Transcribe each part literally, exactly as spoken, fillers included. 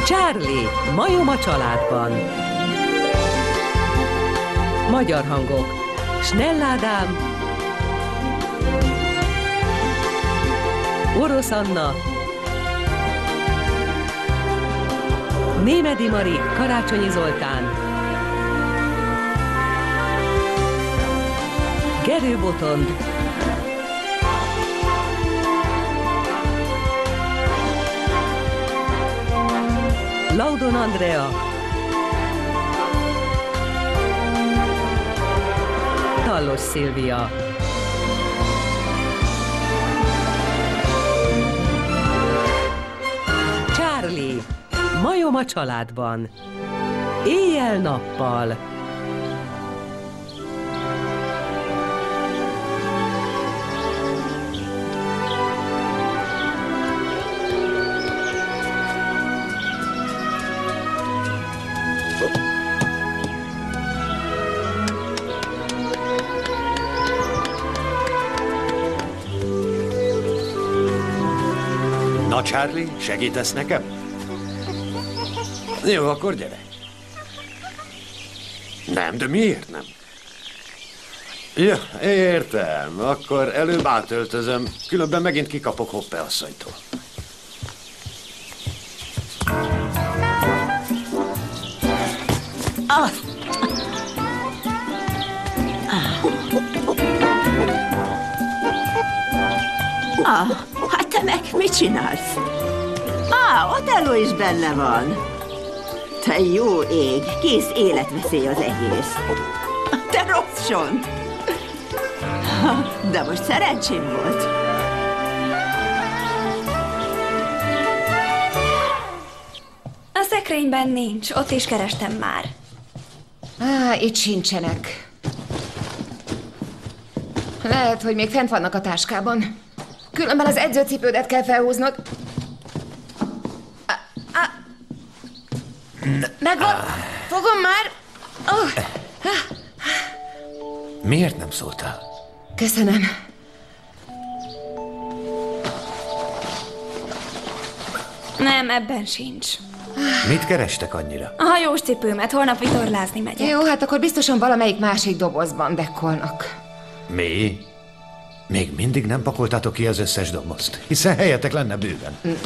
Charlie, majom a családban. Magyar hangok: Snell Ádám, Orosz Anna, Némedy Mari, Karácsonyi Zoltán, Gerő Botond, Laudon Andrea, Tallos Szilvia. Charlie, majom a családban. Éjjel-nappal. Na, Charlie, segítesz nekem? Jó, akkor gyere. Nem, de miért nem? Ja, értem. Akkor előbb átöltözöm, különben megint kikapok Hoppe asszonytól. Ah. Ah, hát te meg mit csinálsz? Ah, Otello is benne van. Te jó ég, kész életveszély az egész. Te rossz sont. De most szerencsém volt. A szekrényben nincs, ott is kerestem már. Á, itt sincsenek. Lehet, hogy még fent vannak a táskában. Különben az edzőcipődet kell felhúznod. Megvan! Fogom már! Oh. Miért nem szóltál? Köszönöm. Nem, ebben sincs. Mit kerestek annyira? A hajós cipőmet, holnap vitorlázni megyek. Jó, hát akkor biztosan valamelyik másik dobozban dekkolnak. Mi? Még mindig nem pakoltátok ki az összes dobozt, hiszen helyetek lenne bőven. Mm.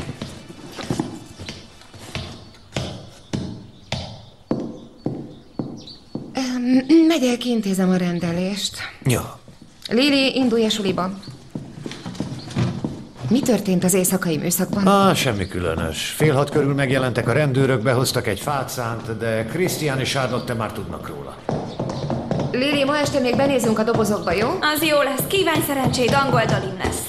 Megyek, intézem a rendelést. Jó. Lili, indulj a suliba. Mi történt az éjszakai műszakban? Ah, semmi különös. Fél hat körül megjelentek a rendőrök, behoztak egy fátszánt, de Christian és Charlotte már tudnak róla. Lili, ma este még benézünk a dobozokba, jó? Az jó lesz. Kívánj szerencsét, angol dalim lesz.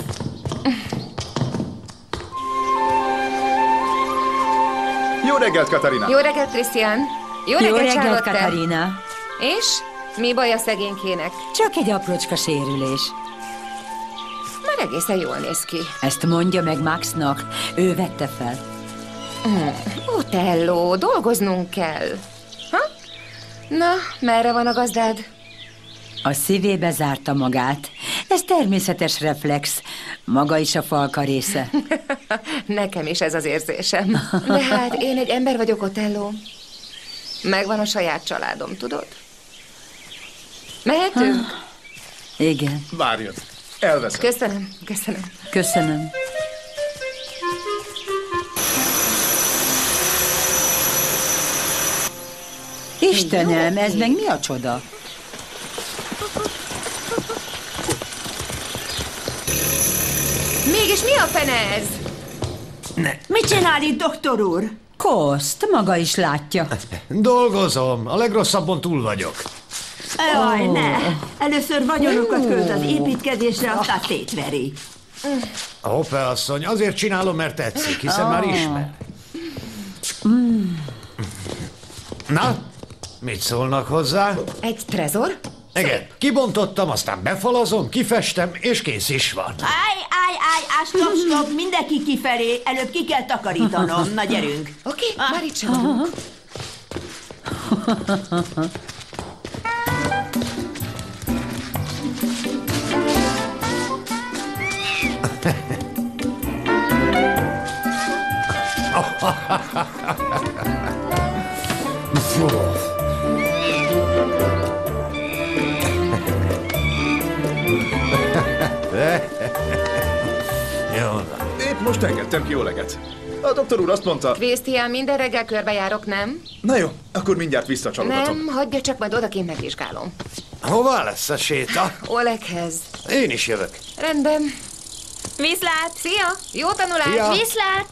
Jó reggelt, Katarina! Jó reggelt, Christian! Jó reggelt, Jó reggelt, Charlotte. Katarina! És? Mi baj a szegénykének? Csak egy aprócska sérülés. Már egészen jól néz ki. Ezt mondja meg Maxnak. Ő vette fel. Hmm. Otello, dolgoznunk kell. Ha? Na, merre van a gazdád? A szívébe zárta magát. Ez természetes reflex. Maga is a falka része. Nekem is ez az érzésem. De hát én egy ember vagyok, Otello. Megvan a saját családom, tudod? Mehetünk? Ah, igen. Várjon, elveszem. Köszönöm, köszönöm. Köszönöm. Istenem, ez meg mi a csoda? Mégis mi a fene ez? Ne. Mit csinál itt, doktor úr? Koszt, maga is látja. Dolgozom, a legrosszabban túl vagyok. Jaj, ne! Először vagyonokat költ az építkezésre, aztán tétveri. A Hoppe asszony, azért csinálom, mert tetszik, hiszen már ismer. Na, mit szólnak hozzá? Egy trezor? Igen, kibontottam, aztán befalazom, kifestem, és kész is van. Állj, állj, állj, állj, stop, stop, mindenki kifelé, előbb ki kell takarítanom. Na, gyerünk. Oké, okay, már itt sem vagyunk. Oh. Jó. Épp most engedtem ki Oleget. A doktor úr azt mondta... Krisztián, minden reggel körbejárok, nem? Na jó, akkor mindjárt visszacsalogatom. Nem, hagyja csak, majd odakint megvizsgálom. Hova lesz a séta? Oleghez. Én is jövök. Rendben. Viszlát! Szia! Jó tanulást! Szia! Viszlát!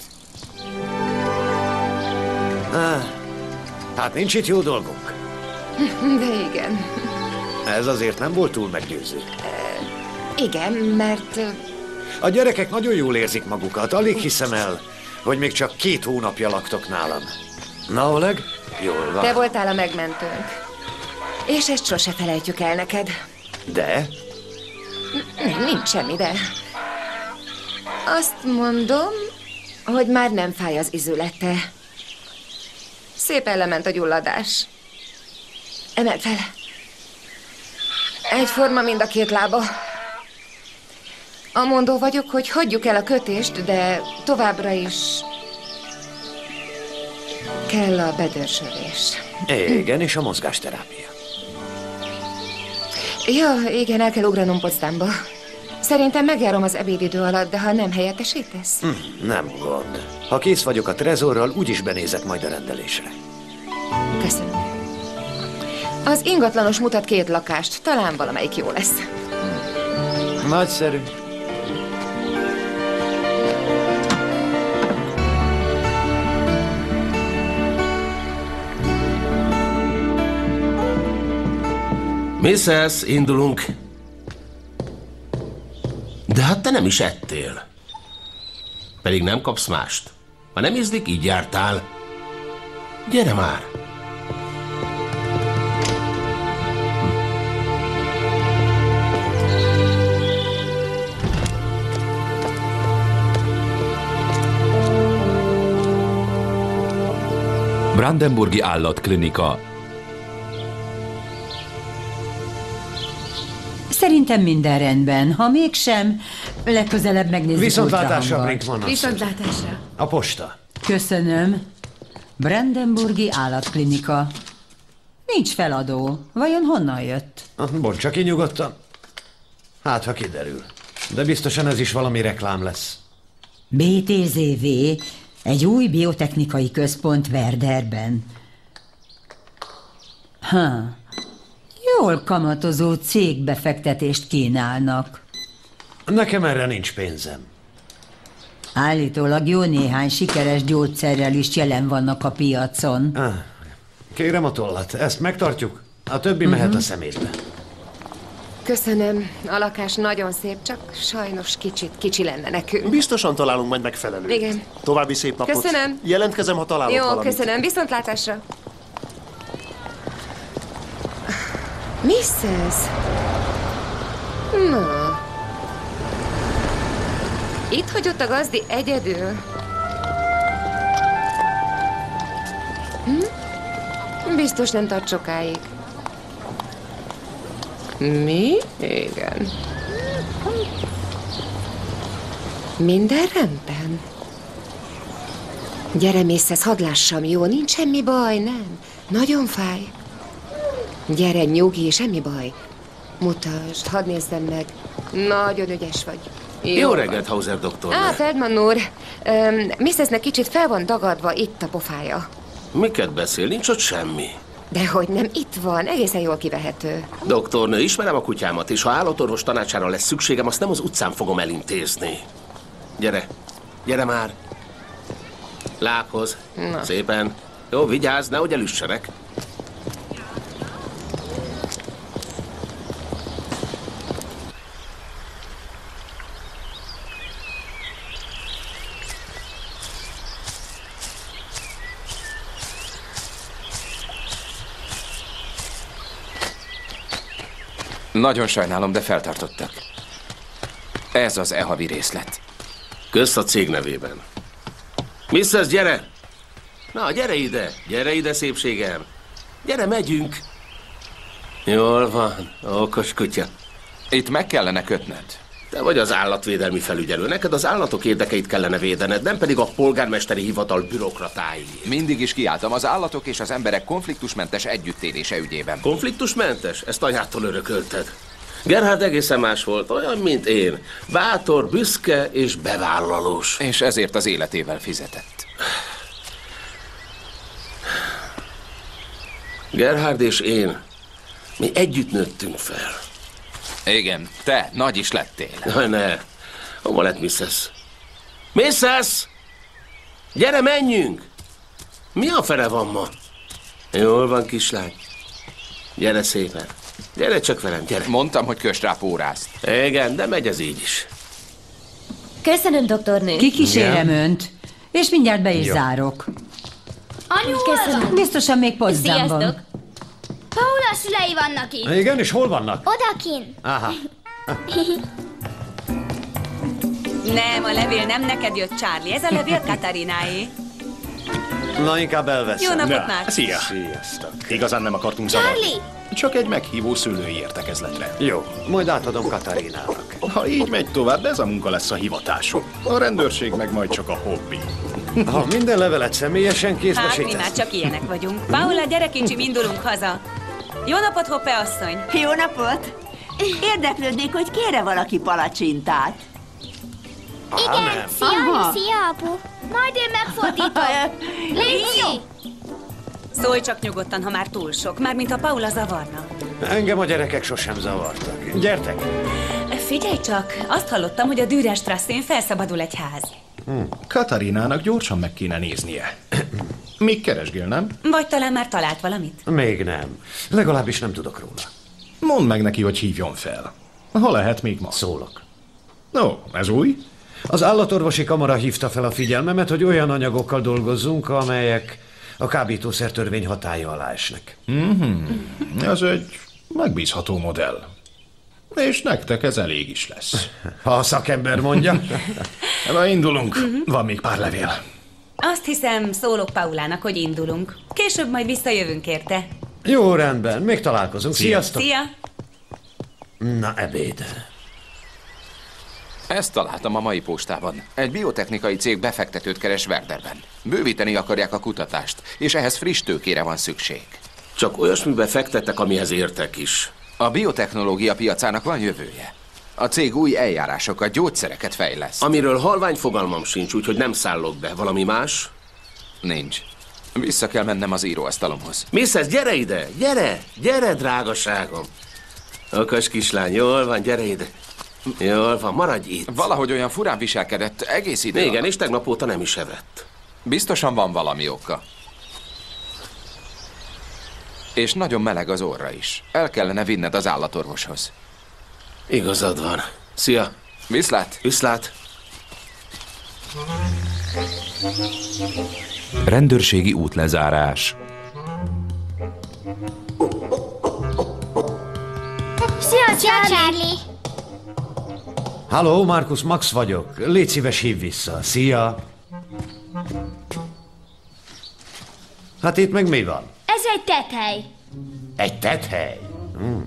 Ah, hát nincs itt jó dolgunk. De igen. Ez azért nem volt túl meggyőző. Igen, mert... A gyerekek nagyon jól érzik magukat, alig hiszem el, hogy még csak két hónapja laktok nálam. Na, Oleg? Jól van. Te voltál a megmentőnk. És ezt sose felejtjük el neked. De? Nincs semmi, de... Azt mondom, hogy már nem fáj az izülete. Szépen lement a gyulladás. Emeld fel. Egyforma mind a két lába. Amondó vagyok, hogy hagyjuk el a kötést, de továbbra is kell a bedörzsölés. Igen, és a mozgásterápia. Ja, igen, el kell ugranom Potsdamba. Szerintem megjárom az ebédidő alatt, de ha nem helyettesítesz? Hm, nem gond. Ha kész vagyok a trezorral, úgyis benézek majd a rendelésre. Köszönöm. Az ingatlanos mutat két lakást, talán valamelyik jó lesz. Nagyszerű. missus, indulunk. De hát te nem is ettél. Pedig nem kapsz mást. Ha nem ízlik, így jártál. Gyere már! Brandenburgi Állatklinika. Szerintem minden rendben. Ha mégsem, legközelebb megnézzük. Viszontlátásra, Brinkmann asszony. Viszontlátásra. A posta. Köszönöm. Brandenburgi Állatklinika. Nincs feladó. Vajon honnan jött? Bontsa ki nyugodtan. Hát, ha kiderül. De biztosan ez is valami reklám lesz. bé té zé vé, egy új biotechnikai központ Werderben. Ha, jól kamatozó cégbefektetést kínálnak. Nekem erre nincs pénzem. Állítólag jó néhány sikeres gyógyszerrel is jelen vannak a piacon. Ah, kérem a tollat, ezt megtartjuk, a többi uh-huh. mehet a szemétbe. Köszönöm. A lakás nagyon szép, csak sajnos kicsit kicsi lenne nekünk. Biztosan találunk majd megfelelőt. Igen. További szép napot. Köszönöm. Jelentkezem, ha találok Jó, valamit. köszönöm. Viszontlátásra. missus Na. Itt hagyott a gazdi egyedül. Hm? Biztos nem tart sokáig. Mi? Igen. Minden rendben? Gyere, missus, hadd lássam, jó? Nincs semmi baj, nem? Nagyon fáj. Gyere, nyugi, semmi baj. Mutasd, hadd nézzem meg. Nagyon ügyes vagy. Jó, Jó reggelt, Hauser doktor. Á, Feldman úr. Um, misszesnek kicsit fel van dagadva itt a pofája. Miket beszél? Nincs ott semmi. Dehogy nem, itt van, egészen jól kivehető. Doktornő, ismerem a kutyámat, és ha állatorvos tanácsára lesz szükségem, azt nem az utcán fogom elintézni. Gyere, gyere már. Lábhoz. Na. Szépen. Jó, vigyázz, nehogy elüssenek. Nagyon sajnálom, de feltartottak. Ez az e-havi részlet. Kösz a cég nevében. missus, gyere! Na, gyere ide! Gyere ide, szépségem! Gyere, megyünk! Jól van, okos kutya. Itt meg kellene kötned. Te vagy az állatvédelmi felügyelő. Neked az állatok érdekeit kellene védened, nem pedig a polgármesteri hivatal bürokratái. Mindig is kiálltam az állatok és az emberek konfliktusmentes együttélése ügyében. Konfliktusmentes? Ezt anyától örökölted. Gerhard egészen más volt, olyan, mint én. Bátor, büszke és bevállalós. És ezért az életével fizetett. Gerhard és én, mi együtt nőttünk fel. Igen, te nagy is lettél. Na, ne. Hova lett missus? missus! Gyere, menjünk! Mi a fene van ma? Jól van, kislány. Gyere szépen. Gyere csak velem, gyere. Mondtam, hogy kösd rá pórázt. Igen, de megy ez így is. Köszönöm, doktornő. Kikísérem önt, és mindjárt be is Jó. zárok. Anyu, köszönöm. Biztosan még Potsdamban. Sziasztok. Paula szülei vannak itt. Igen, és hol vannak? Odakin. Aha. Nem, a levél nem neked jött, Charlie. Ez a levél Katarináé. Na, inkább elveszem. Jó napot, Na, Márk. szia. Sziasztok. Igazán nem akartunk zavarni. Charlie! Csak egy meghívó szülői értekezletre. Jó, majd átadom Katarinának. Ha így megy tovább, ez a munka lesz a hivatásunk. A rendőrség meg majd csak a hobbi. Ha minden levelet személyesen kézbe Hát, mi sétálsz. már csak ilyenek vagyunk. Paula, gyere kicsim, indulunk haza. Jó napot, Hoppe asszony. Jó napot! Érdeklődnék, hogy kére valaki palacsintát. Igen, nem. szia, Aha. Anyu, szia, apu. Majd én megfordítom. Léci! Szólj csak nyugodtan, ha már túl sok. Mármint ha Paula zavarna. Engem a gyerekek sosem zavartak. Gyertek! Figyelj csak, azt hallottam, hogy a Dürer Strasszén felszabadul egy ház. Katarinának gyorsan meg kéne néznie. Még keresgél, nem? Vagy talán már talált valamit? Még nem. Legalábbis nem tudok róla. Mondd meg neki, hogy hívjon fel. Ha lehet, még ma. Szólok. Ó, ez új? Az állatorvosi kamara hívta fel a figyelmemet, hogy olyan anyagokkal dolgozzunk, amelyek a kábítószertörvény hatálya alá esnek. Mm-hmm. Ez egy megbízható modell. És nektek ez elég is lesz. Ha a szakember mondja. Na, indulunk. Van még pár levél. Azt hiszem, szólok Paulának, hogy indulunk. Később majd visszajövünk érte. Jó, rendben. Még találkozunk. Szia. Sziasztok! Szia! Na, ebéd. Ezt találtam a mai postában. Egy biotechnikai cég befektetőt keres Werderben. Bővíteni akarják a kutatást, és ehhez friss tőkére van szükség. Csak olyasmibe fektettek, amihez értek is. A biotechnológia piacának van jövője. A cég új eljárásokat, gyógyszereket fejleszt. Amiről halvány fogalmam sincs, úgyhogy nem szállok be. Valami más? Nincs. Vissza kell mennem az íróasztalomhoz. missus, gyere ide! Gyere! Gyere, drágaságom! Okos kislány, jól van, gyere ide. Jól van, maradj itt. Valahogy olyan furán viselkedett egész idő. Igen, és tegnap óta nem is evett. Biztosan van valami oka. És nagyon meleg az orra is. El kellene vinned az állatorvoshoz. Igazad van. Szia. Viszlát. Viszlát. Rendőrségi útlezárás. Szia, Charlie! Halló, Markus Max vagyok. Légy szíves, hív vissza. Szia! Hát itt meg mi van? Ez egy tethely. Egy tethely? Hmm.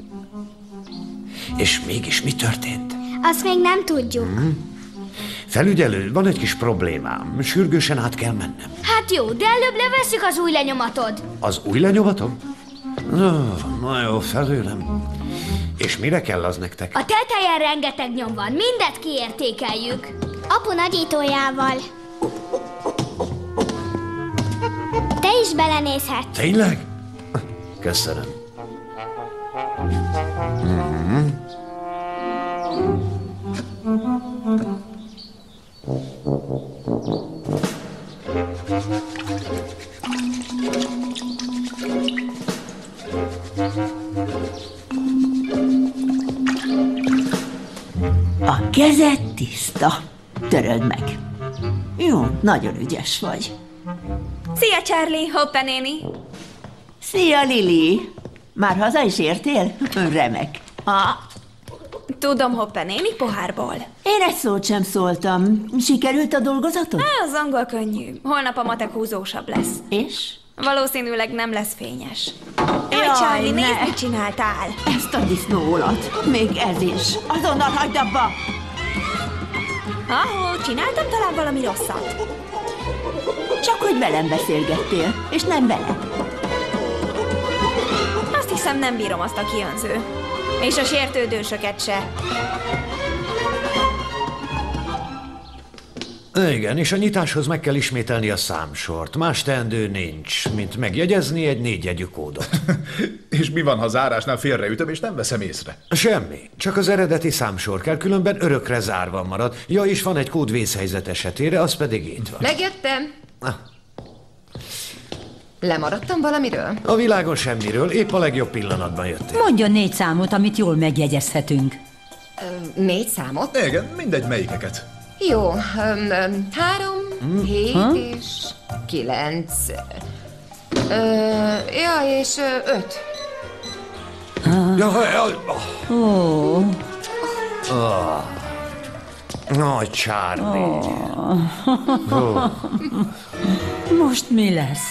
És mégis mi történt? Azt még nem tudjuk. Hmm. Felügyelő, van egy kis problémám. Sürgősen át kell mennem. Hát jó, de előbb levesszük az új lenyomatod. Az új lenyomatom? No, na jó, felőlem. És mire kell az nektek? A tetejen rengeteg nyom van, mindet kiértékeljük. Apu nagyítójával. Te is belenézhetsz. Tényleg? Köszönöm. Mm-hmm. A kezed tiszta. Töröld meg. Jó, nagyon ügyes vagy. Szia, Charlie, Hoppe néni. Szia, Lili. Már haza is értél? Remek. Ha? Tudom, Hoppe néni, pohárból. Én egy szót sem szóltam. Sikerült a dolgozatod? Á, az angol könnyű. Holnap a matek húzósabb lesz. És? Valószínűleg nem lesz fényes. Jaj, Jaj, Charlie, ne. nézd, mit csináltál. Ezt a disznóolat. Még ez is. Azonnal hagyd abba! Ahó, csináltam talán valami rosszat. Csak hogy velem beszélgettél, és nem vele. Azt hiszem, nem bírom azt a kijönző. És a sértődősöket se. Igen, és a nyitáshoz meg kell ismételni a számsort. Más teendő nincs, mint megjegyezni egy négyjegyű kódot. És mi van, ha zárásnál félreütöm, és nem veszem észre? Semmi. Csak az eredeti számsor kell, különben örökre zárva marad. Ja, és van egy kód vészhelyzet esetére, az pedig itt van. Megjöttem. Ah. Lemaradtam valamiről? A világon semmiről, épp a legjobb pillanatban jöttél. Mondjon négy számot, amit jól megjegyezhetünk. Ö, négy számot? Igen, mindegy melyikeket. Jó, öm, öm, három, Hmm. hét Ha? és kilenc. Ö, ja, és ö, öt. Ja, ja, Ó, oh. Nagy Charlie. oh. Oh. Most mi lesz?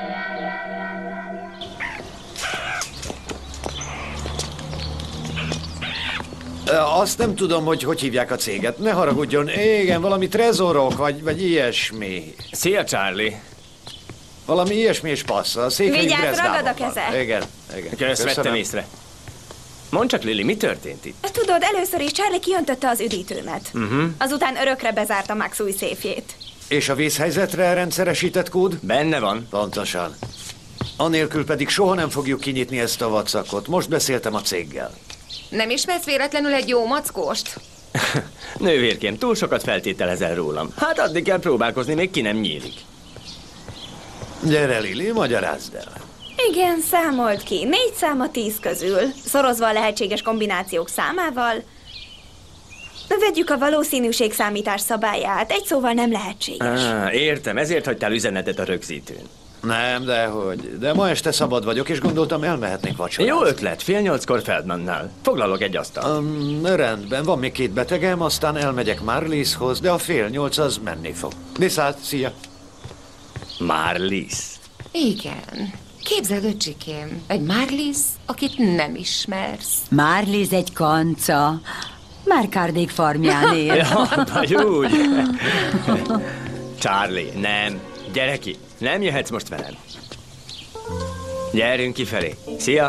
Azt nem tudom, hogy hogy hívják a céget. Ne haragudjon. Igen, valami trezorok, vagy, vagy ilyesmi. Szia, Charlie. Valami ilyesmi és passz. A székely Vigyázz, Dresdában ragad a van. keze. Igen, igen. Kösz, vettem észre. Mondd csak, Lili, mi történt itt? Tudod, először is Charlie kijöntötte az üdítőmet. Uh-huh. Azután örökre bezárta Max új széfjét. És a vészhelyzetre rendszeresített kód? Benne van. Pontosan. Anélkül pedig soha nem fogjuk kinyitni ezt a vacakot. Most beszéltem a céggel. Nem ismersz véletlenül egy jó mackóst? Nővérkém, túl sokat feltételezel rólam. Hát addig kell próbálkozni, még ki nem nyílik. Gyere, Lili, magyarázd el. Igen, számolt ki. Négy szám a tíz közül, szorozva a lehetséges kombinációk számával. Vegyük a valószínűség számítás szabályát. Egy szóval nem lehetséges. Ah, értem, ezért hagytál üzenetet a rögzítőn. Nem, dehogy. De ma este szabad vagyok, és gondoltam, elmehetnénk vacsorázni. Jó ötlet, fél nyolckor Feldmannál. Foglalok egy asztalt. Um, rendben, van még két betegem, aztán elmegyek Marlieshoz, de a fél nyolc az menni fog. Viszont, szia! Marlies? Igen. Képzeld, öcsikém, egy Marlies, akit nem ismersz. Marlies egy kanca. Márkárdék farmján él. Ja, vagy úgy. Charlie, nem. Gyere ki, nem jöhetsz most velem. Gyerünk kifelé. Szia!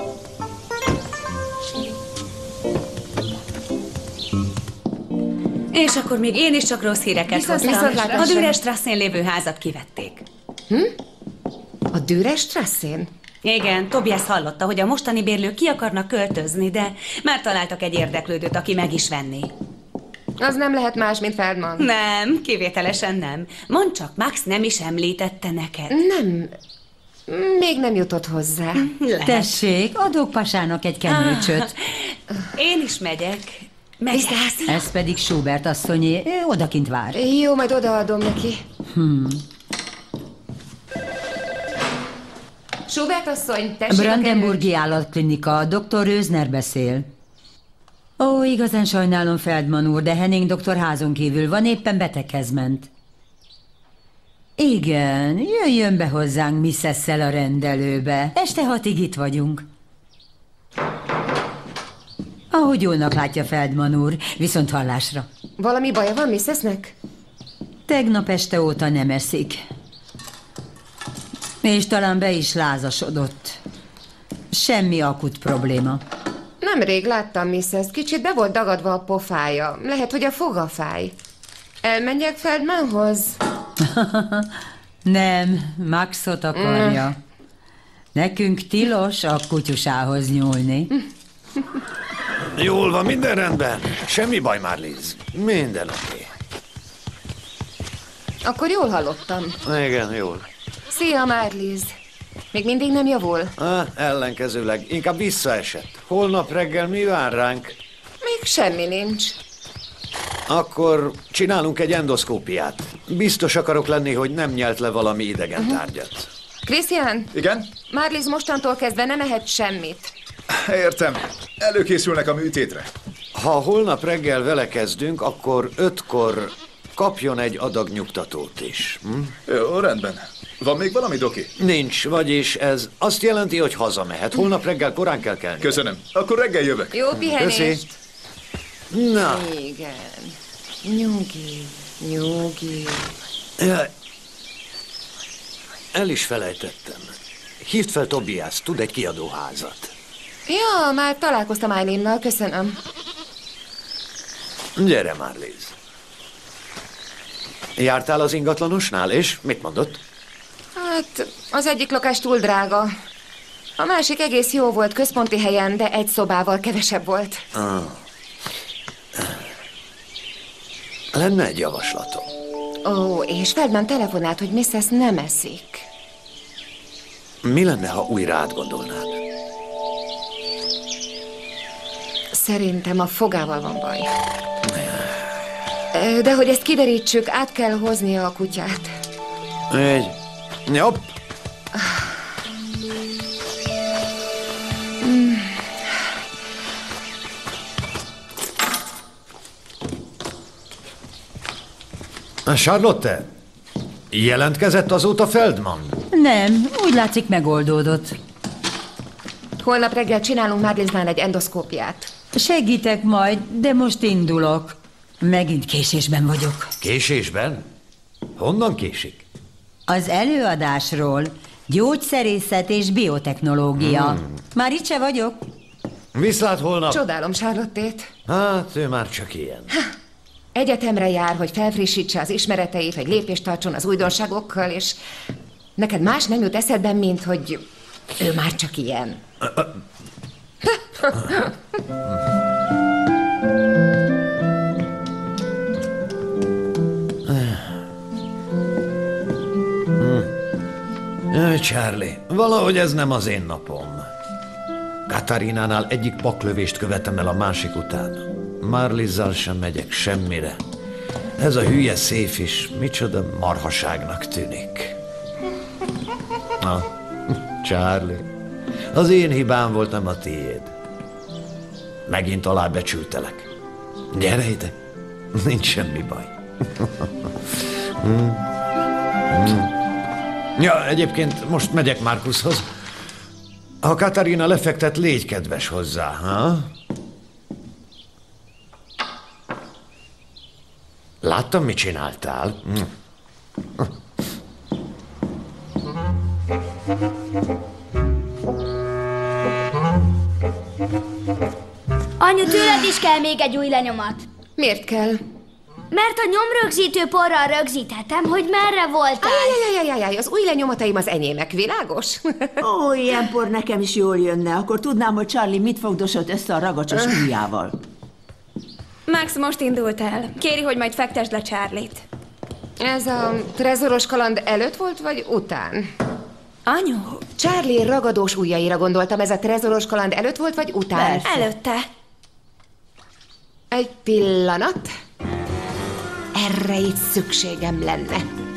És akkor még én is csak rossz híreket Viszont- hoztam. viszontlátásra. A Dürer Strasszén lévő házat kivették. Hm? A Dürer Strasszén? Igen, Tobias hallotta, hogy a mostani bérlők ki akarnak költözni, de már találtak egy érdeklődőt, aki meg is venné. Az nem lehet más, mint Feldman. Nem, kivételesen nem. Mondd csak, Max nem is említette neked. Nem. Még nem jutott hozzá. Lehet. Tessék, adok pasának egy kenőcsöt. Én is megyek. Megyek. Ez pedig Schubert asszonyé, ő odakint vár. Jó, majd odaadom neki. Hmm. Schubert asszony, tessék a Brandenburgi állatklinika, doktor Rösner beszél. Ó, igazán sajnálom, Feldman úr, de Henning doktor házon kívül van, éppen beteghez ment. Igen, jöjjön be hozzánk Missesszel a rendelőbe. Este hatig itt vagyunk. Ahogy jónak látja, Feldman úr, viszont hallásra. Valami baja van Missesnek? Tegnap este óta nem eszik. És talán be is lázasodott. Semmi akut probléma. Nemrég láttam Misses, kicsit be volt dagadva a pofája. Lehet, hogy a foga fáj. Elmenjek Feldmanhoz? Nem, Maxot akarja. Mm. Nekünk tilos a kutyusához nyúlni. Jól van, minden rendben. Semmi baj, Marlies. Minden oké. Akkor jól hallottam. Igen, jól. Szia, Marlies. Még mindig nem javul? Ah, ellenkezőleg, inkább visszaesett. Holnap reggel mi vár ránk? Még semmi nincs. Akkor csinálunk egy endoszkópiát. Biztos akarok lenni, hogy nem nyelt le valami idegen tárgyat. Krisztián? Igen? Marlies mostantól kezdve nem ehet semmit. Értem. Előkészülnek a műtétre. Ha holnap reggel vele kezdünk, akkor ötkor kapjon egy adag nyugtatót is. Hm? Jó, rendben. Van még valami, Doki? Nincs, vagyis ez azt jelenti, hogy hazamehet. Holnap reggel korán kell kelni. Köszönöm. Akkor reggel jövök. Jó pihenést. Köszi. Na. Igen. Nyugi, nyugi. Jaj. El is felejtettem. Hívd fel Tobias, tud egy kiadóházat. Ja, már találkoztam Eileennal, köszönöm. Gyere már, Liz. Jártál az ingatlanosnál, és mit mondott? Hát, az egyik lakás túl drága. A másik egész jó volt központi helyen, de egy szobával kevesebb volt. Ah. Lenne egy javaslatom. Ó, és Feldman telefonált, hogy missus nem eszik. Mi lenne, ha újra átgondolnád? Szerintem a fogával van baj. De hogy ezt kiderítsük, át kell hoznia a kutyát. Egy. Jobb. Mm. Charlotte, jelentkezett azóta Feldman? Nem, úgy látszik megoldódott. Holnap reggel csinálunk Marliesnál egy endoszkópiát. Segítek majd, de most indulok. Megint késésben vagyok. Késésben? Honnan késik? Az előadásról. Gyógyszerészet és biotechnológia. Hmm. Már itt se vagyok. Viszlát holnap. Csodálom Charlottét. Hát, ő már csak ilyen. Ha, egyetemre jár, hogy felfrissítse az ismereteit, hogy lépést tartson az újdonságokkal, és neked más nem jut eszedben, mint hogy ő már csak ilyen. Jaj, Charlie, valahogy ez nem az én napom. Katarinánál egyik paklövést követem el a másik után. Marliessal sem megyek semmire. Ez a hülye széf is micsoda marhaságnak tűnik. Na, Charlie, az én hibám volt, nem a tiéd. Megint alábecsültelek. Gyere ide, nincs semmi baj. hmm. Hmm. Ja, egyébként most megyek Markushoz. Ha Katarina lefektet, légy kedves hozzá, ha? Láttam, mit csináltál? Hm. Anyu, tőled is kell még egy új lenyomat. Miért kell? Mert a nyomrögzítő porral rögzítettem, hogy merre voltál. Ajajajajajaj, az új lenyomataim az enyémek, világos? Ó, ilyen por nekem is jól jönne. Akkor tudnám, hogy Charlie mit fogdosott össze a ragacsos ujjával. Max most indult el. Kéri, hogy majd fektesd le Charlie-t. Ez a trezoros kaland előtt volt, vagy után? Anyu? Charlie ragadós ujjaira gondoltam. Ez a trezoros kaland előtt volt, vagy után? Persze. Előtte. Egy pillanat. Erre itt szükségem lenne.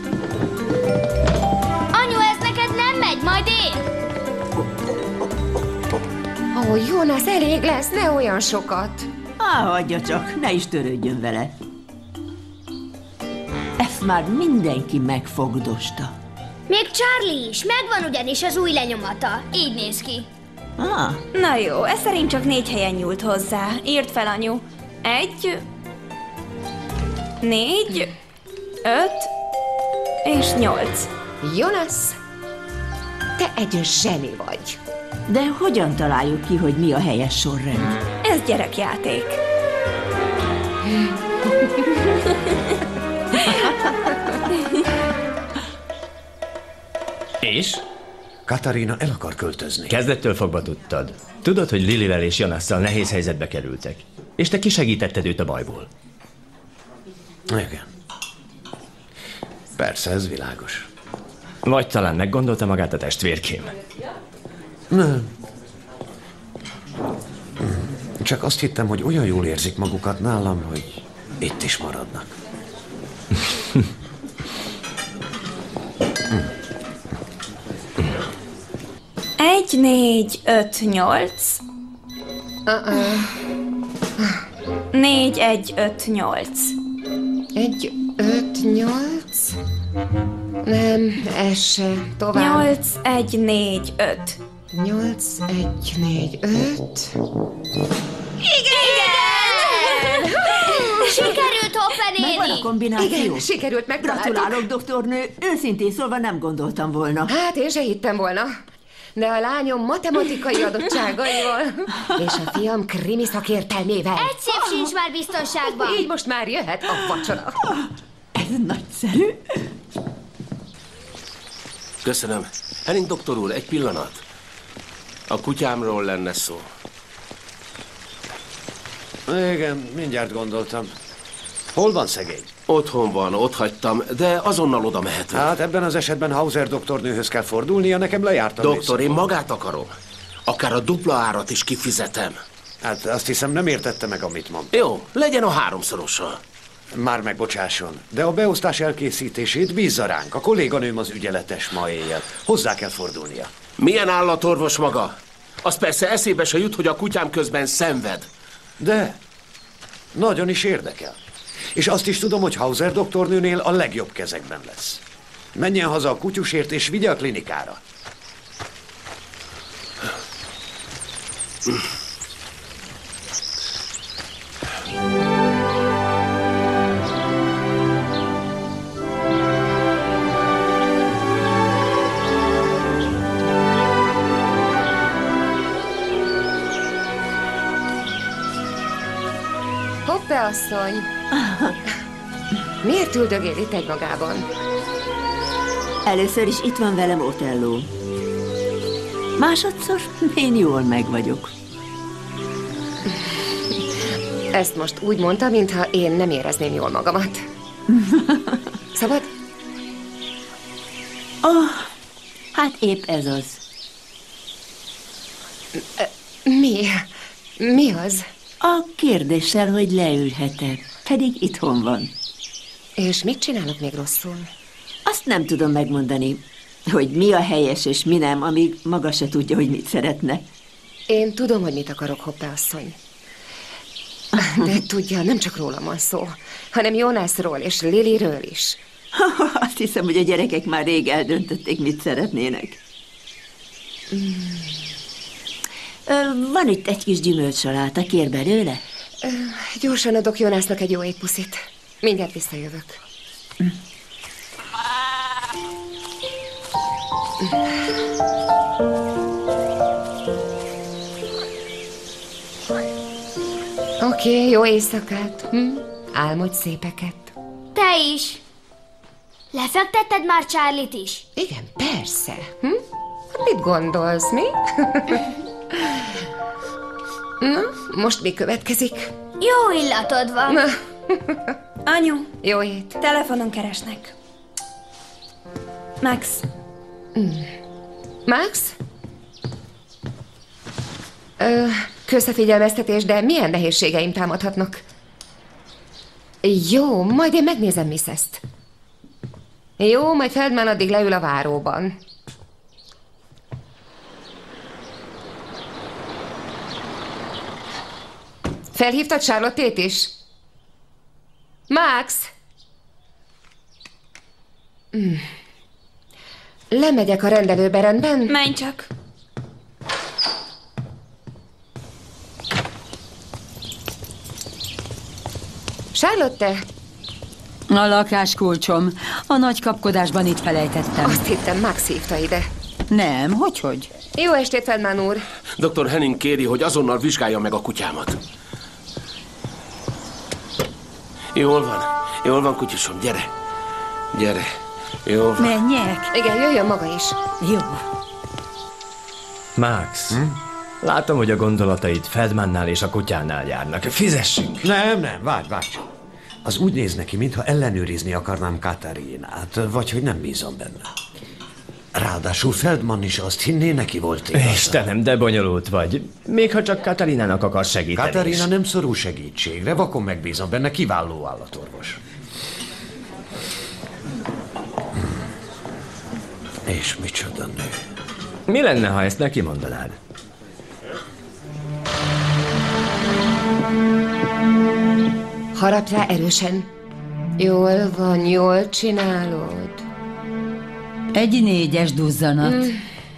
Anyu, ez neked nem megy, majd én. Ó, Jonas, elég lesz, ne olyan sokat. Á, hagyja csak, ne is törődjön vele. Ezt már mindenki megfogdosta. Még Charlie is, megvan ugyanis az új lenyomata. Így néz ki. Ah. Na jó, ez szerint csak négy helyen nyúlt hozzá. Írd fel, anyu. Egy... Négy, öt és nyolc. Jonas, te egy zseni vagy. De hogyan találjuk ki, hogy mi a helyes sorrend? Ez gyerekjáték. És? Katarina el akar költözni. Kezdettől fogva tudtad. Tudod, hogy Lilivel és Jonasszal nehéz helyzetbe kerültek. És te kisegítetted őt a bajból. Igen. Persze, ez világos. Vagy talán meggondolta magát a testvérkém. Nem. Csak azt hittem, hogy olyan jól érzik magukat nálam, hogy itt is maradnak. Egy, négy, öt, nyolc. Uh-uh. Négy, egy, öt, nyolc. Egy, öt, nyolc. Nem, ez se. Tovább. Nyolc, egy, négy, öt. Nyolc, egy, négy, öt. Igen! Sikerült, Hopper néni! Megvan a kombináció? Igen, sikerült, megtaláltuk. Gratulálok, doktornő. Őszintén szólva nem gondoltam volna. Hát én se hittem volna. De a lányom matematikai adottságaival és a fiam krimi szakértelmével. Egy szép sincs már biztonságban. Így most már jöhet a vacsora. Ez nagyszerű. Köszönöm. Henning doktor úr, egy pillanat. A kutyámról lenne szó. Igen, mindjárt gondoltam. Hol van szegény? Otthon van, ott hagytam, de azonnal oda mehetünk. Hát ebben az esetben Hauser doktornőhöz kell fordulnia, nekem lejárt a Doktor, műszak. én magát akarom. Akár a dupla árat is kifizetem. Hát azt hiszem nem értette meg, amit mond. Jó, legyen a háromszorosa. Már megbocsásson, de a beosztás elkészítését bízza ránk. A kolléganőm az ügyeletes ma éjjel. Hozzá kell fordulnia. Milyen állatorvos maga? Az persze eszébe se jut, hogy a kutyám közben szenved. De nagyon is érdekel. És azt is tudom, hogy Hauser doktornőnél a legjobb kezekben lesz. Menjen haza a kutyusért és vigye a klinikára. Hoppe asszony! Miért üldögél itt egymagában? Először is itt van velem Otello. Másodszor én jól meg vagyok. Ezt most úgy mondta, mintha én nem érezném jól magamat. Szabad? Oh, hát épp ez az. Mi? Mi az? A kérdéssel, hogy leülhetek, pedig itthon van. És mit csinálok még rosszul? Azt nem tudom megmondani, hogy mi a helyes és mi nem, amíg maga se tudja, hogy mit szeretne. Én tudom, hogy mit akarok, Hoppe asszony. De tudja, nem csak rólam van szó, hanem Jonasról és Lilyről is. Azt hiszem, hogy a gyerekek már rég eldöntötték, mit szeretnének. Mm. Van itt egy kis gyümölcsaláta, kér belőle? Gyorsan adok Jonasnak egy jó étpuszit. Mindjárt visszajövök. Mm. Oké, okay, jó éjszakát. Hm? Álmodj szépeket. Te is. Lefektetted már Charlie-t is? Igen, persze. Hm? Mit gondolsz, mi? Na, most mi következik? Jó illatod van. Na. Anyu. Jó ét. Telefonon keresnek. Max. Mm. Max? Ö, közbefigyelmeztetés, de milyen nehézségeim támadhatnak? Jó, majd én megnézem Missezt. Jó, majd Feldman addig leül a váróban. Felhívtad Charlotte-ét is? Max? Mm. Lemegyek a rendelőbe, rendben? Menj csak. Charlotte? A lakáskulcsom. A nagy kapkodásban itt felejtettem. Azt hittem, Max hívta ide. Nem, hogyhogy? Jó estét, Feldman úr. doktor Henning kéri, hogy azonnal vizsgálja meg a kutyámat. Jól van, jól van, kutyusom, gyere. Gyere, jól van. Menjek? Igen, jöjjön maga is. Jó. Max, hm? Látom, hogy a gondolataid Feldmannál és a kutyánál járnak. Fizessünk! Nem, nem, várj, várj csak. Az úgy néz neki, mintha ellenőrizni akarnám Katarinát, vagy hogy nem bízom benne. Ráadásul Feldman is azt hinné, neki volt igaza. Istenem, de bonyolult vagy. Még ha csak Katarinának akar segíteni. Katarina nem szorul segítségre, vakon megbízom benne, kiváló állatorvos. És micsoda nő. Mi lenne, ha ezt neki mondanád? Harap rá erősen. Jól van, jól csinálod. Egy négyes duzzanat. Mm.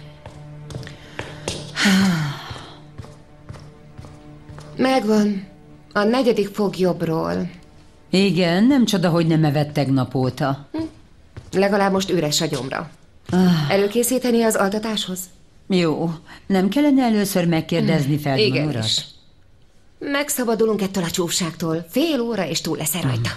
Megvan. A negyedik fog jobbról. Igen, nem csoda, hogy nem evett tegnap óta. Hm. Legalább most üres a gyomra. Ah. Előkészíteni az altatáshoz? Jó. Nem kellene először megkérdezni Feldman Igen urat? is. Megszabadulunk ettől a csúfságtól. Fél óra, és túl leszel rajta.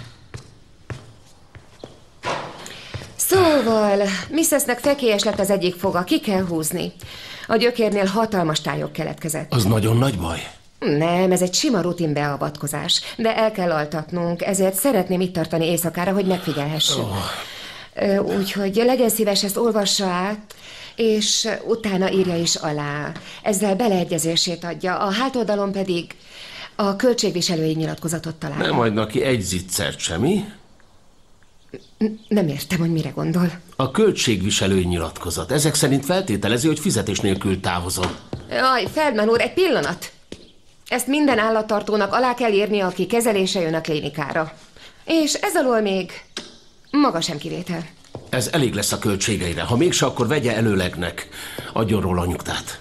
Szóval, misszesznek fekélyes lett az egyik foga, ki kell húzni. A gyökérnél hatalmas tályok keletkezett. Az nagyon nagy baj. Nem, ez egy sima rutin beavatkozás, de el kell altatnunk, ezért szeretném itt tartani éjszakára, hogy megfigyelhessük. Oh. Úgyhogy legyen szíves, ezt olvassa át, és utána írja is alá. Ezzel beleegyezését adja, a hátoldalon pedig a költségviselői nyilatkozatot találja. Nem adnak ki egy zicsert semmi? Nem értem, hogy mire gondol. A költségviselői nyilatkozat. Ezek szerint feltételezi, hogy fizetés nélkül távozom. Jaj, Feldman úr, egy pillanat. Ezt minden állattartónak alá kell írni, aki kezelése jön a klinikára. És ez alól még maga sem kivétel. Ez elég lesz a költségeire. Ha mégse, akkor vegye előlegnek. Adjon róla nyugtát.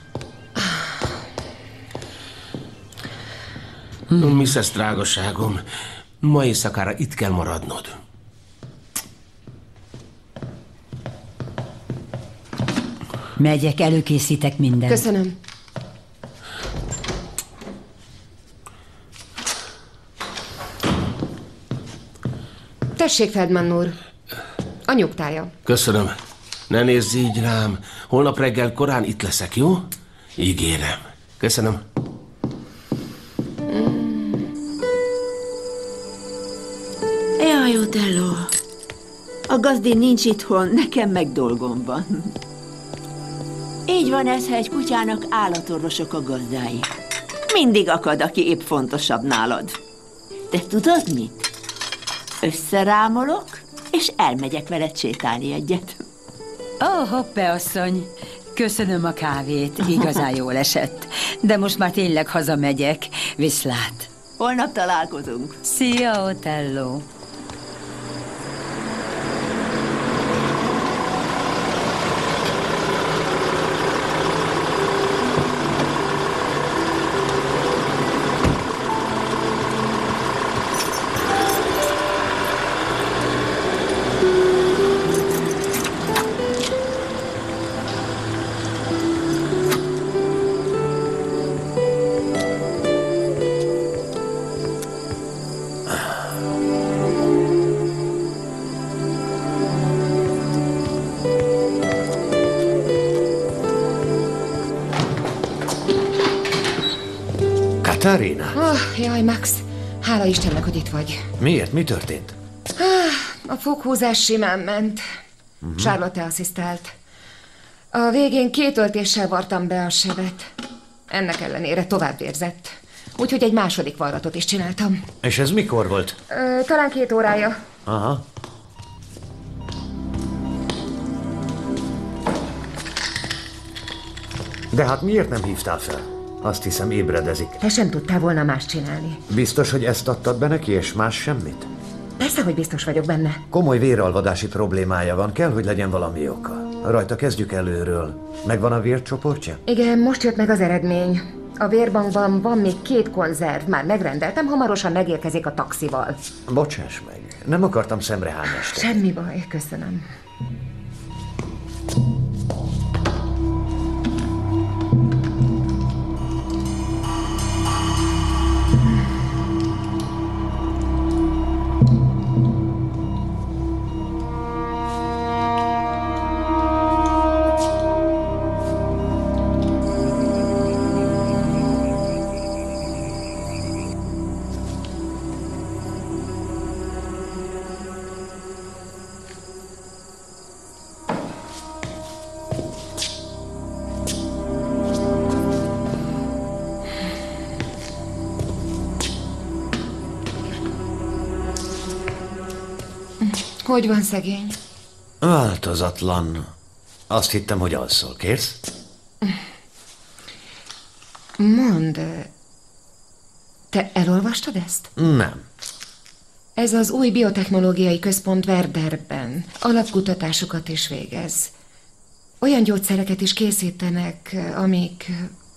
Hmm. miszesz drágaságom, ma éjszakára itt kell maradnod. Megyek, előkészítek mindent. Köszönöm. Tessék, Feldman úr. A nyugtája. Köszönöm. Ne nézz így rám. Holnap reggel korán itt leszek, jó? Ígérem. Köszönöm. Jaj, Otello. A gazdin nincs itthon, nekem meg dolgom van. Így van ez, ha egy kutyának állatorvosok a gazdái. Mindig akad, aki épp fontosabb nálad. De tudod mit? Összerámolok, és elmegyek veled sétálni egyet. Ó, oh, hoppe asszony, köszönöm a kávét, igazán jól esett. De most már tényleg hazamegyek. Viszlát. Holnap találkozunk. Szia, Otello. Katarina? Oh, jaj, Max. Hála Istennek, hogy itt vagy. Miért? Mi történt? Ah, a foghúzás simán ment. Uh-huh. Charlotte asszisztált. A végén két öltéssel vartam be a sebet. Ennek ellenére tovább érzett. Úgyhogy egy második varratot is csináltam. És ez mikor volt? Ö, talán két órája. Aha. De hát miért nem hívtál fel? Azt hiszem, ébredezik. Te sem tudtál volna más csinálni. Biztos, hogy ezt adtad be neki, és más semmit? Persze, hogy biztos vagyok benne. Komoly véralvadási problémája van, kell, hogy legyen valami oka. Rajta kezdjük előről. Megvan a vércsoportja? Igen, most jött meg az eredmény. A vérbankban van még két konzerv, már megrendeltem, hamarosan megérkezik a taxival. Bocsáss meg, nem akartam szemrehányást. Semmi baj, köszönöm. Hogy van szegény? Változatlan. Azt hittem, hogy alszol. Kérsz? Mondd, te elolvastad ezt? Nem. Ez az új biotechnológiai központ Werderben. Alapkutatásokat is végez. olyan gyógyszereket is készítenek, amik...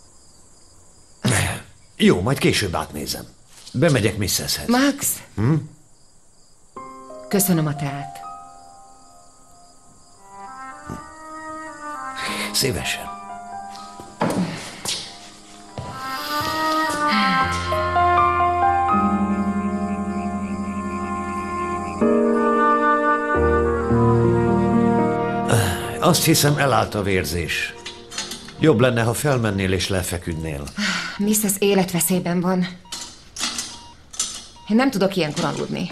Jó, majd később átnézem. Bemegyek misszeshez. Max? Hm? Köszönöm a teát. Szívesen. Azt hiszem, elállt a vérzés. Jobb lenne, ha felmennél és lefeküdnél. miszesz életveszélyben van. Én nem tudok ilyenkor aludni.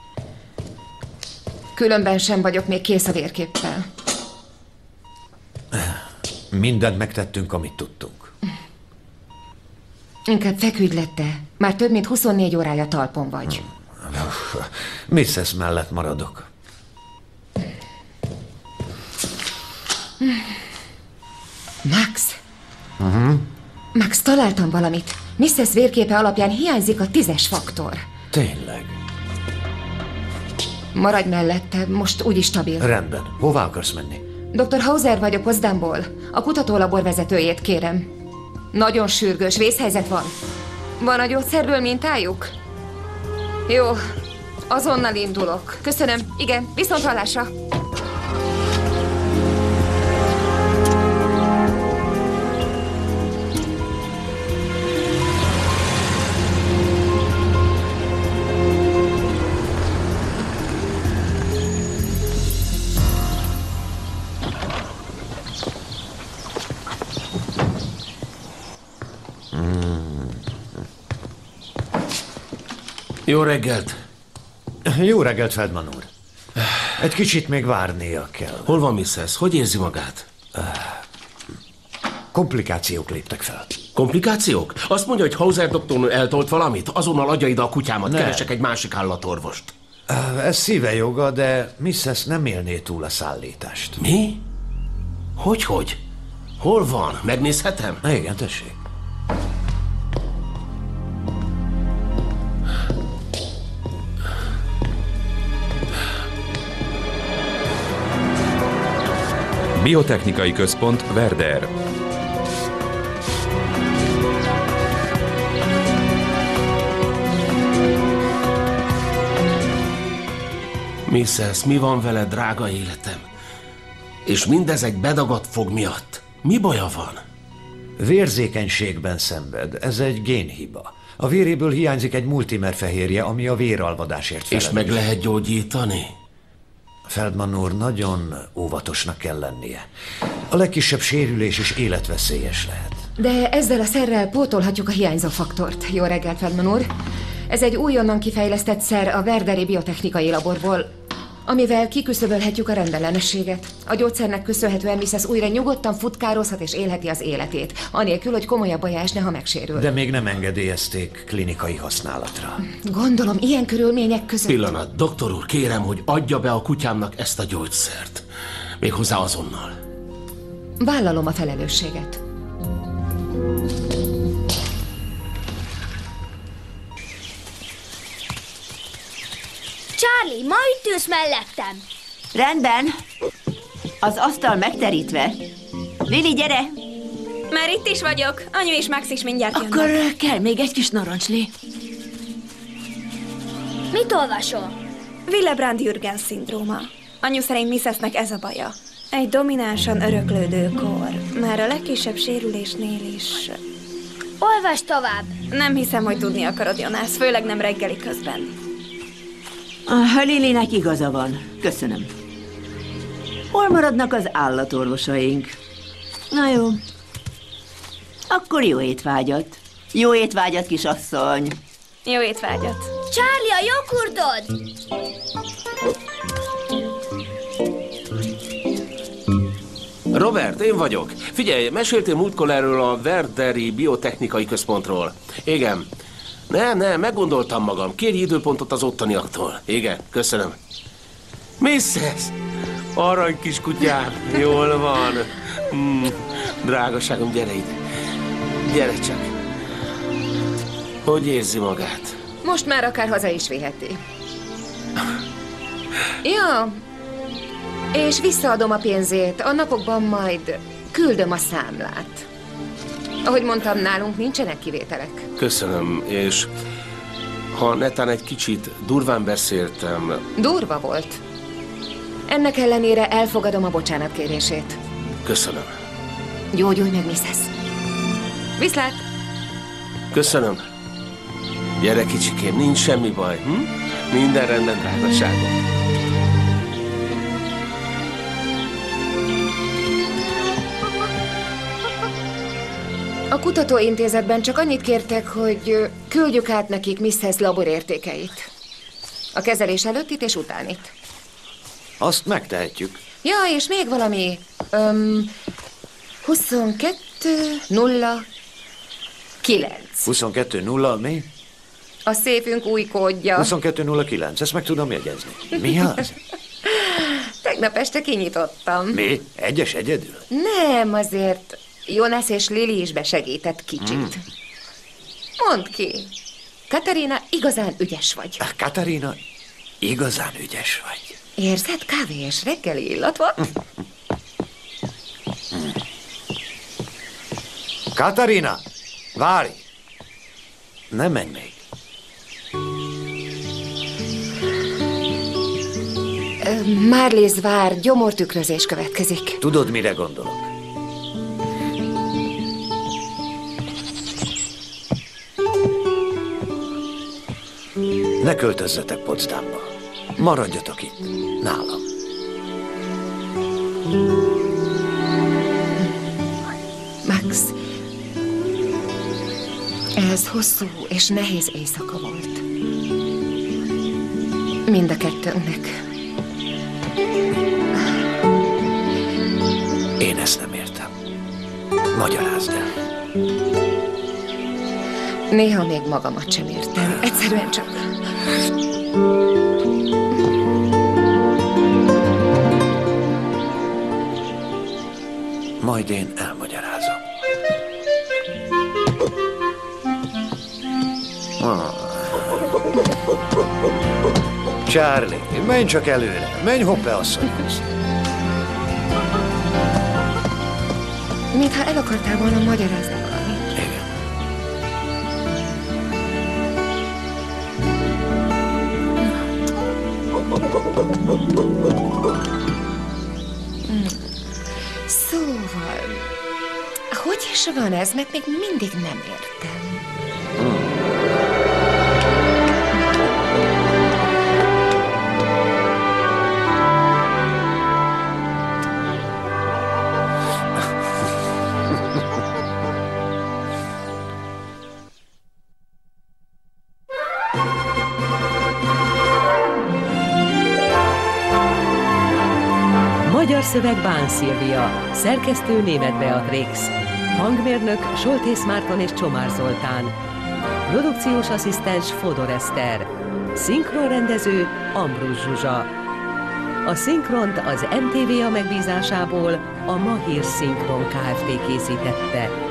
Különben sem vagyok még kész a vérképpel. Mindent megtettünk, amit tudtunk. Inkább feküdj le te. Már több mint huszonnégy órája talpon vagy. miszesz mellett maradok. Max? Uh-huh. Max, találtam valamit. miszesz vérképe alapján hiányzik a tízes faktor. Tényleg? Maradj mellette, most úgyis stabil. Rendben. Hová akarsz menni? doktor Hauser vagy a Potsdamból. A kutatólabor vezetőjét kérem. Nagyon sürgős, vészhelyzet van. Van a gyógyszerből mintájuk? Jó, azonnal indulok. Köszönöm. Igen, viszont hallásra. Jó reggelt! Jó reggelt, Feldman úr. Egy kicsit még várnia kell. Hol van miszesz? Hogy érzi magát? Komplikációk léptek fel. Komplikációk? Azt mondja, hogy Hauser doktornő eltolt valamit? Azonnal adja ide a kutyámat, Ne. keresek egy másik állatorvost. Ez szíve joga, de miszesz nem élné túl a szállítást. Mi? Hogy-hogy? Hol van? Megnézhetem? Igen, tessék. Biotechnikai Központ, Werder. miszesz, mi van vele, drága életem? És mindez egy bedagadt fog miatt. Mi baja van? Vérzékenységben szenved. Ez egy génhiba. A véréből hiányzik egy multimer fehérje, ami a véralvadásért felelős. És meg lehet gyógyítani? Feldman úr, nagyon óvatosnak kell lennie. A legkisebb sérülés is életveszélyes lehet. De ezzel a szerrel pótolhatjuk a hiányzó faktort. Jó reggelt, Feldman úr. Ez egy újonnan kifejlesztett szer a Werderi biotechnikai laborból, amivel kiküszöbölhetjük a rendellenességet. A gyógyszernek köszönhetően miszesz újra nyugodtan futkározhat és élheti az életét, anélkül, hogy komolyabb baja esne, ha megsérül. De még nem engedélyezték klinikai használatra. Gondolom, ilyen körülmények között... Pillanat, doktor úr, kérem, hogy adja be a kutyámnak ezt a gyógyszert. Méghozzá azonnal. Vállalom a felelősséget. Charlie, ma itt ülsz mellettem. Rendben. Az asztal megterítve. Lili, gyere! Már itt is vagyok. Anyu és Max is mindjárt jönnek. Akkor kell még egy kis narancsli. Mit olvasol? Willebrand-Jürgens szindróma. Anyu szerint miszesznek ez a baja. Egy dominánsan öröklődő kor. Már a legkisebb sérülésnél is. Olvasd tovább. Nem hiszem, hogy tudni akarod, Jonász, főleg nem reggeli közben. A Lilinek igaza van. Köszönöm. Hol maradnak az állatorvosaink? Na jó. Akkor jó étvágyat. Jó étvágyat, kisasszony. Jó étvágyat. Charlie, a joghurtod! Robert, én vagyok. Figyelj, meséltél múltkor erről a Werderi biotechnikai központról. Igen. Nem, nem, meggondoltam magam. Kérj időpontot az ottaniaktól. Igen, köszönöm. miszesz! Arany kis kutyám, jól van. Mm, drágaságom, gyere ide. Gyere csak. Hogy érzi magát? Most már akár haza is viheti. Ja, És visszaadom a pénzét. A napokban majd küldöm a számlát. Ahogy mondtam, nálunk nincsenek kivételek. Köszönöm, és ha netán egy kicsit durván beszéltem... Durva volt. Ennek ellenére elfogadom a bocsánatkérését. Köszönöm. Gyógyulj meg, missus. Viszlát! Köszönöm. Gyere, kicsikém, nincs semmi baj. Hm? Minden rendben, drágaságom. A kutatóintézetben csak annyit kértek, hogy küldjük át nekik missus laborértékeit. A kezelés előttit és utánit. Azt megtehetjük. Ja, és még valami... Um, huszonkettő nulla kilenc. huszonkettő nulla mi? A széfünk új kódja. huszonkettő nulla kilenc, ezt meg tudom jegyezni. Mi az? Tegnap este kinyitottam. Mi? Egyes egyedül? Nem, azért Jonas és Lili is besegített kicsit. Mm. Mondd ki, Katarina, igazán ügyes vagy. Katarina, igazán ügyes vagy. Érzed, kávé és reggeli illat van? Katarina, várj! Ne menj még. Marlies vár, gyomortükrözés következik. Tudod, mire gondolok? Ne költözzetek Potsdamba. Maradjatok itt, nálam. Max, ez hosszú és nehéz éjszaka volt. Mind a kettőnknek. Én ezt nem értem. Magyarázd el. Néha még magamat sem értem. Egyszerűen csak... Majd én elmagyarázom. Ah. Charlie, menj csak előre. Menj Hoppe asszonyhoz. Mintha el akartál volna magyarázni valamit. Igen. Hmm. Szóval, hogy is van ez, mert még mindig nem értem. Hmm. Magyar szöveg Bán Szilvia, szerkesztő Németh Beatrix, hangmérnök Soltész Márton és Csomár Zoltán, produkciós asszisztens Fodor Eszter, szinkronrendező Ambrus Zsuzsa. A szinkront az em té vé a megbízásából a Mahír Szinkron Kft. Készítette.